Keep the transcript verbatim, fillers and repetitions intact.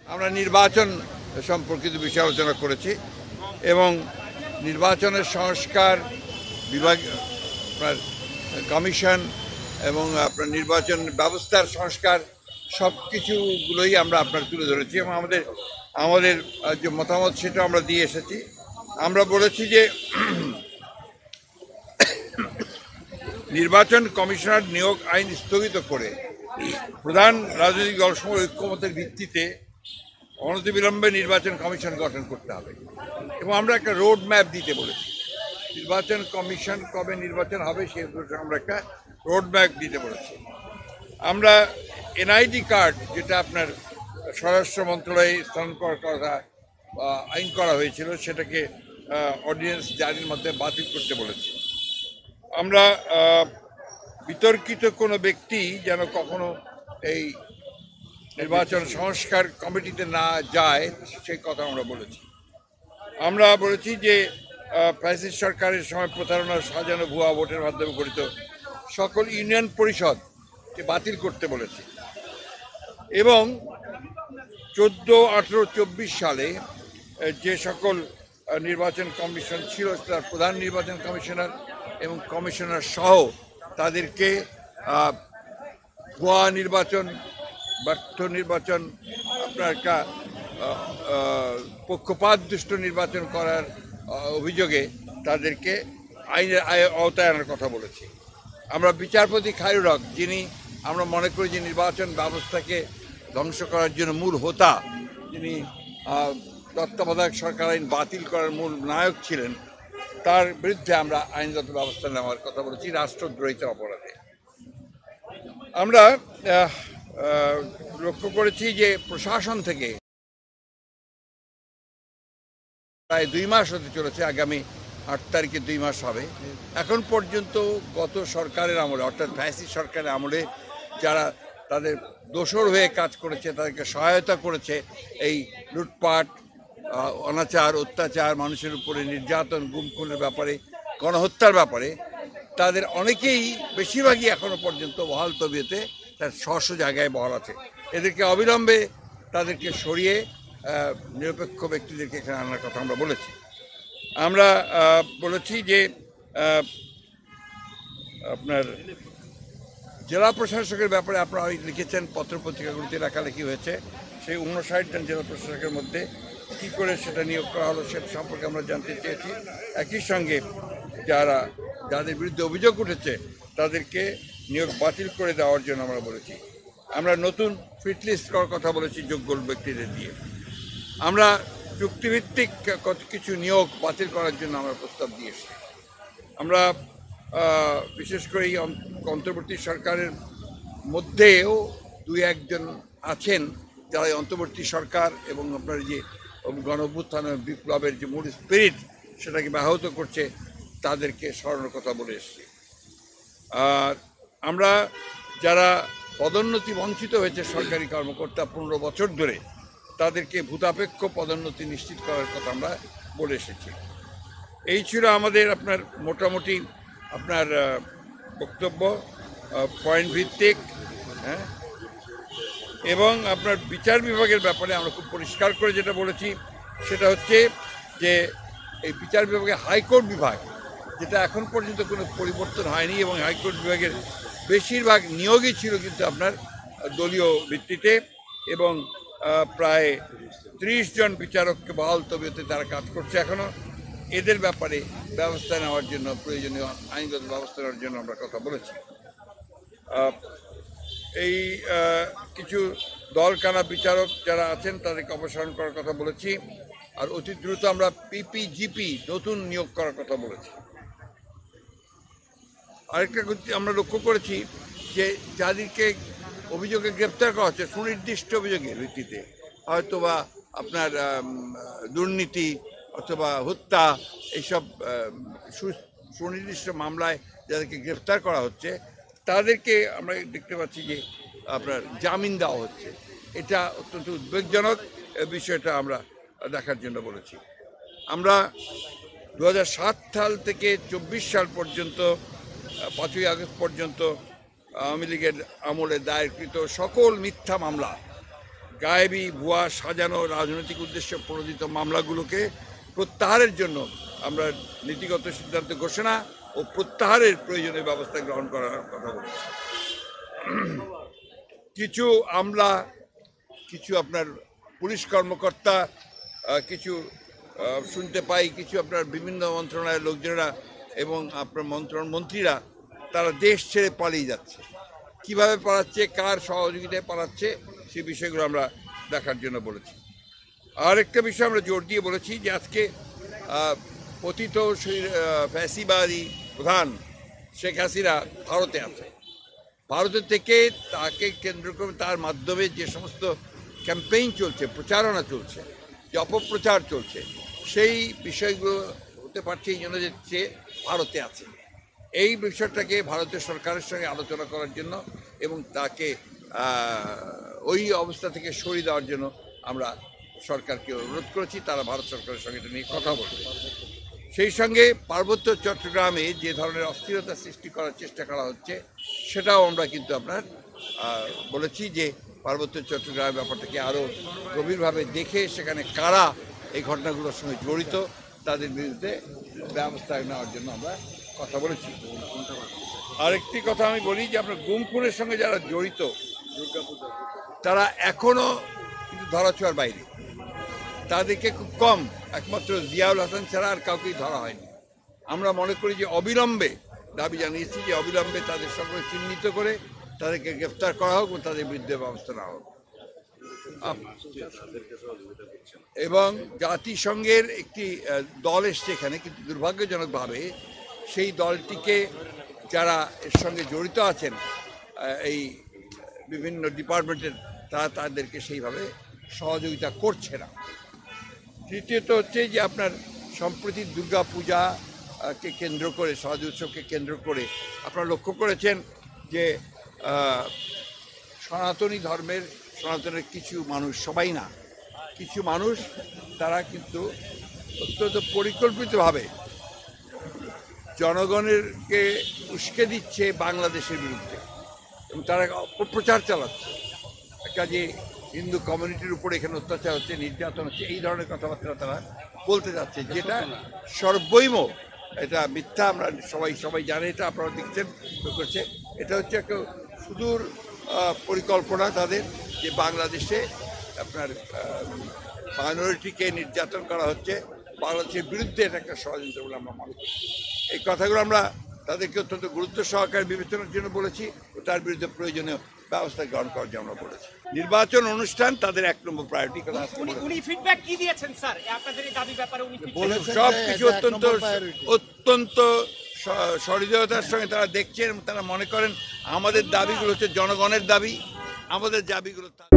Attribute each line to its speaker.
Speaker 1: আমরা নির্বাচন সম্পর্কিত বিষয়ে আলোচনা করেছি এবং নির্বাচনের সংস্কার বিভাগ আপনার কমিশন এবং আপনার নির্বাচন ব্যবস্থার সংস্কার সব কিছুগুলোই আমরা আপনার তুলে ধরেছি এবং আমাদের আমাদের যে মতামত সেটা আমরা দিয়ে এসেছি। আমরা বলেছি যে নির্বাচন কমিশনার নিয়োগ আইন স্থগিত করে প্রধান রাজনৈতিক দলসমূহ ঐক্যমতের ভিত্তিতে অনতিবিলম্বে নির্বাচন কমিশন গঠন করতে হবে এবং আমরা একটা রোড ম্যাপ দিতে বলেছি। নির্বাচন কমিশন কবে নির্বাচন হবে সে আমরা একটা রোড ম্যাপ দিতে বলেছি। আমরা এনআইডি কার্ড যেটা আপনার স্বরাষ্ট্র মন্ত্রণালয়ে স্থানান্তর করার কথা আইন করা হয়েছিল সেটাকে অর্ডিন্যান্স জারির মধ্যে বাতিল করতে বলেছি। আমরা বিতর্কিত কোনো ব্যক্তি যেন কখনো এই নির্বাচন সংস্কার কমিটিতে না যায় সেই কথা আমরা বলেছি। আমরা বলেছি যে ফ্যাসিস্ট সরকারের সময় প্রতারণার সাজানো ভুয়া ভোটের মাধ্যমে গঠিত সকল ইউনিয়ন পরিষদকে বাতিল করতে বলেছি এবং চোদ্দো আঠেরো চব্বিশ সালে যে সকল নির্বাচন কমিশন ছিল তার প্রধান নির্বাচন কমিশনার এবং কমিশনার সহ তাদেরকে ভুয়া নির্বাচন ব্যর্থ নির্বাচন আপনার একটা পক্ষপাতদুষ্ট নির্বাচন করার অভিযোগে তাদেরকে আইনের আওতায় আনার কথা বলেছি। আমরা বিচারপতি খায়রুল হক, যিনি আমরা মনে করি যে নির্বাচন ব্যবস্থাকে ধ্বংস করার জন্য মূল হোতা, যিনি তত্ত্বাবধায়ক সরকার আইন বাতিল করার মূল নায়ক ছিলেন, তার বিরুদ্ধে আমরা আইনগত ব্যবস্থা নেওয়ার কথা বলেছি রাষ্ট্রদ্রোহিতার অপরাধে। আমরা লক্ষ্য করেছি যে প্রশাসন থেকে প্রায় দুই মাস হতে চলেছে, আগামী আট তারিখে দুই মাস হবে। এখন পর্যন্ত গত সরকারের আমলে অর্থাৎ ফ্যাসিস্ট সরকারের আমলে যারা তাদের দোসর হয়ে কাজ করেছে, তাদেরকে সহায়তা করেছে এই লুটপাট, অনাচার, অত্যাচার, মানুষের উপরে নির্যাতন, গুম খুনের ব্যাপারে, গণহত্যার ব্যাপারে, তাদের অনেকেই বেশিরভাগই এখনো পর্যন্ত বহাল তবিয়তে তার স্ব জায়গায় বহাল আছে। এদেরকে অবিলম্বে তাদেরকে সরিয়ে নিরপেক্ষ ব্যক্তিদেরকে এখানে আনার কথা আমরা বলেছি। আমরা বলেছি যে আপনার জেলা প্রশাসকের ব্যাপারে আপনারা লিখেছেন, পত্রপত্রিকাগুলিতে লেখালেখি হয়েছে, সেই উনষাট জন জেলা প্রশাসকের মধ্যে কী করে সেটা নিয়োগ করা হলো সেটা সম্পর্কে আমরা জানতে চেয়েছি। একই সঙ্গে যারা যাদের বিরুদ্ধে অভিযোগ উঠেছে তাদেরকে নিয়োগ বাতিল করে দেওয়ার জন্য আমরা বলেছি। আমরা নতুন ফিট লিস্ট করার কথা বলেছি যোগ্য ব্যক্তিদের দিয়ে। আমরা চুক্তিভিত্তিক কত কিছু নিয়োগ বাতিল করার জন্য আমরা প্রস্তাব দিয়েছি। আমরা বিশেষ করে এই অন্তর্বর্তী সরকারের মধ্যেও দুই একজন আছেন যারা অন্তর্বর্তী সরকার এবং আপনার যে গণঅভ্যুত্থান বিপ্লবের যে মূল স্পিরিট সেটাকে ব্যাহত করছে, তাদেরকে স্মরণের কথা বলে এসেছি। আর আমরা যারা পদোন্নতি বঞ্চিত হয়েছে সরকারি কর্মকর্তা পনেরো বছর ধরে, তাদেরকে ভূতাপেক্ষ পদোন্নতি নিশ্চিত করার কথা আমরা বলে এসেছি। এই ছিল আমাদের আপনার মোটামুটি আপনার বক্তব্য, পয়েন্ট ভিত্তিক, হ্যাঁ। এবং আপনার বিচার বিভাগের ব্যাপারে আমরা খুব পরিষ্কার করে যেটা বলেছি সেটা হচ্ছে যে এই বিচার বিভাগে হাইকোর্ট বিভাগ, যেটা এখন পর্যন্ত কোনো পরিবর্তন হয়নি এবং হাইকোর্ট বিভাগের বেশিরভাগ নিয়োগই ছিল কিন্তু আপনার দলীয় ভিত্তিতে এবং প্রায় ত্রিশ জন বিচারককে বহাল তবিয়তে তারা কাজ করছে এখনও। এদের ব্যাপারে ব্যবস্থা নেওয়ার জন্য, প্রয়োজনীয় আইনগত ব্যবস্থা নেওয়ার জন্য আমরা কথা বলেছি। এই কিছু দলকানা বিচারক যারা আছেন তাদেরকে অপসারণ করার কথা বলেছি। আর অতি দ্রুত আমরা পিপিজিপি নতুন নিয়োগ করার কথা বলেছি। আরেকটা আমরা লক্ষ্য করেছি যে যাদেরকে অভিযোগে গ্রেপ্তার করা হচ্ছে সুনির্দিষ্ট অভিযোগের ভিত্তিতে, হয়তো বা আপনার দুর্নীতি অথবা হত্যা, এইসব সুনির্দিষ্ট মামলায় যাদেরকে গ্রেপ্তার করা হচ্ছে তাদেরকে আমরা দেখতে পাচ্ছি যে আপনার জামিন দেওয়া হচ্ছে। এটা অত্যন্ত উদ্বেগজনক বিষয়টা আমরা দেখার জন্য বলেছি। আমরা দু হাজার সাত সাল থেকে চব্বিশ সাল পর্যন্ত, পাঁচই আগস্ট পর্যন্ত আওয়ামী লীগের আমলে দায়েরকৃত সকল মিথ্যা মামলা গায়েবী ভুয়া সাজানো রাজনৈতিক উদ্দেশ্যে প্রণোদিত মামলাগুলোকে প্রত্যাহারের জন্য আমরা নীতিগত সিদ্ধান্ত ঘোষণা ও প্রত্যাহারের প্রয়োজনীয় ব্যবস্থা গ্রহণ করার কথা বলেছি। কিছু আমলা, কিছু আপনার পুলিশ কর্মকর্তা, কিছু শুনতে পাই কিছু আপনার বিভিন্ন মন্ত্রণালয়ের লোকজনেরা এবং আপনার মন্ত্রণ মন্ত্রীরা তারা দেশ ছেড়ে পালিয়ে যাচ্ছে। কিভাবে পালাচ্ছে, কার সহযোগিতায় পালাচ্ছে, সেই বিষয়গুলো আমরা দেখার জন্য বলেছি। আর একটা বিষয় আমরা জোর দিয়ে বলেছি যে আজকে পতিত ফ্যাসিবাদী প্রধান শেখ হাসিনা ভারতে আছে। ভারতের থেকে তাকে কেন্দ্র করে তার মাধ্যমে যে সমস্ত ক্যাম্পেইন চলছে, প্রচারণা চলছে, যে অপপ্রচার চলছে, সেই বিষয়গুলো হতে পারছে এই জন্য যে সে ভারতে আছে। এই বিষয়টাকে ভারতের সরকারের সঙ্গে আলোচনা করার জন্য এবং তাকে ওই অবস্থা থেকে সরিয়ে দেওয়ার জন্য আমরা সরকারকে অনুরোধ করেছি। তারা ভারত সরকারের সঙ্গে এটা নিয়ে কথা বলবে। সেই সঙ্গে পার্বত্য চট্টগ্রামে যে ধরনের অস্থিরতা সৃষ্টি করার চেষ্টা করা হচ্ছে সেটাও আমরা কিন্তু আপনার বলেছি যে পার্বত্য চট্টগ্রামের ব্যাপারটাকে আরও গভীরভাবে দেখে সেখানে কারা এই ঘটনাগুলোর সঙ্গে জড়িত তাদের বিরুদ্ধে ব্যবস্থা নেওয়ার জন্য আমরা কথা বলেছি। আরেকটি কথা আমি বলি যে আপনার গুম খুনের সঙ্গে যারা জড়িত তারা এখনও কিন্তু ধরাছোঁয়ার বাইরে। তাদেরকে খুব কম, একমাত্র জিয়াউল হাসান ছাড়া আর কাউকেই ধরা হয়নি। আমরা মনে করি যে অবিলম্বে দাবি জানিয়েছি যে অবিলম্বে তাদের সকলে চিহ্নিত করে তাদেরকে গ্রেফতার করা হোক ও তাদের বিরুদ্ধে ব্যবস্থা নেওয়া হোক। এবং জাতিসংঘের একটি দল এসছে এখানে, কিন্তু দুর্ভাগ্যজনকভাবে সেই দলটিকে যারা এর সঙ্গে জড়িত আছেন এই বিভিন্ন ডিপার্টমেন্টের, তারা তাদেরকে সেইভাবে সহযোগিতা করছে না। তৃতীয়ত হচ্ছে যে আপনার সম্প্রতি দুর্গা পূজাকে কেন্দ্র করে, সহজ উৎসবকে কেন্দ্র করে আপনারা লক্ষ্য করেছেন যে সনাতনী ধর্মের সনাতনের কিছু মানুষ, সবাই না, কিছু মানুষ তারা কিন্তু অত্যন্ত পরিকল্পিতভাবে জনগণেরকে উস্কে দিচ্ছে বাংলাদেশের বিরুদ্ধে এবং তারা অপপ্রচার চালাচ্ছে। কাজে হিন্দু কমিউনিটির উপরে এখানে অত্যাচার হচ্ছে, নির্যাতন হচ্ছে, এই ধরনের কথাবার্তা তারা বলতে যাচ্ছে, যেটা সর্বৈম এটা মিথ্যা। আমরা সবাই সবাই জানে, এটা আপনারা দেখছেন করছে। এটা হচ্ছে একটা সুদূর পরিকল্পনা তাদের, যে বাংলাদেশে আপনার মাইনরিটিকে নির্যাতন করা হচ্ছে, বাংলাদেশের বিরুদ্ধে এটা একটা ষড়যন্ত্র বলে আমরা মনে করি। এই কথাগুলো আমরা তাদেরকে অত্যন্ত গুরুত্ব সহকারে বিবেচনার জন্য বলেছি ও তার বিরুদ্ধে প্রয়োজনীয় ব্যবস্থা গ্রহণ করার জন্য আমরা বলেছি। নির্বাচন অনুষ্ঠান তাদের এক নম্বর প্রায়োরিটি। সব কিছু অত্যন্ত অত্যন্ত সহৃদয়তার সঙ্গে তারা দেখছেন এবং তারা মনে করেন আমাদের দাবিগুলো হচ্ছে জনগণের দাবি, আমাদের দাবিগুলো